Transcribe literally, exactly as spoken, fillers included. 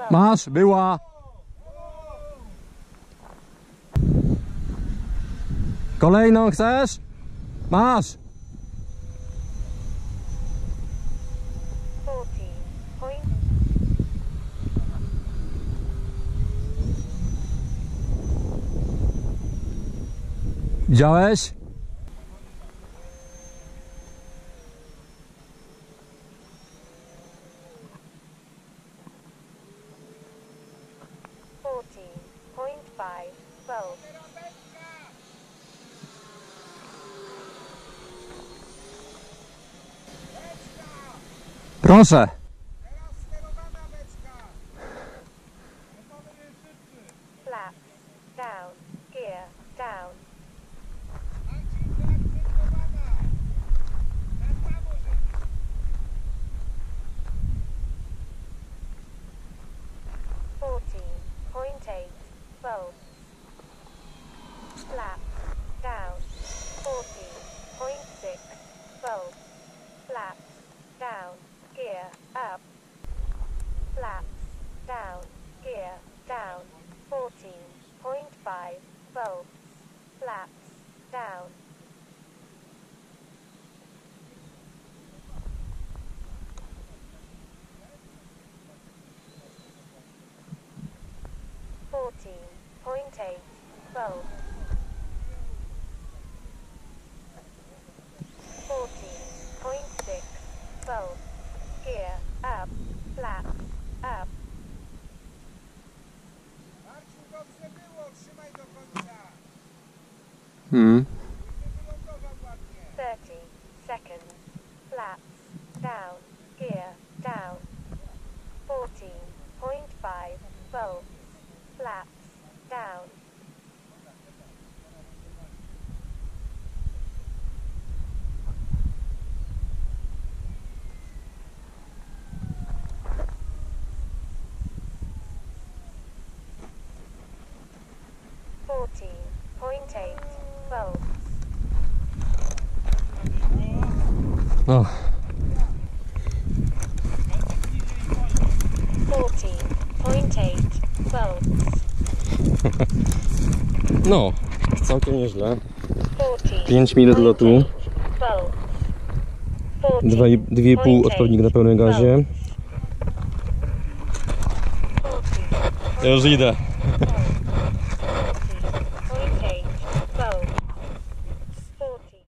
Masz, była. Kolejną chcesz? Masz. Widziałeś? Proszę. Hmm. thirty seconds. Flaps down. Gear down. fourteen point five volts. Flaps down. fourteen point eight volts. No. fourteen point eight volts. No, całkiem nieźle. pięć minut lotu. dwa i pół odpowiednik na pełnym gazie. Ja już idę.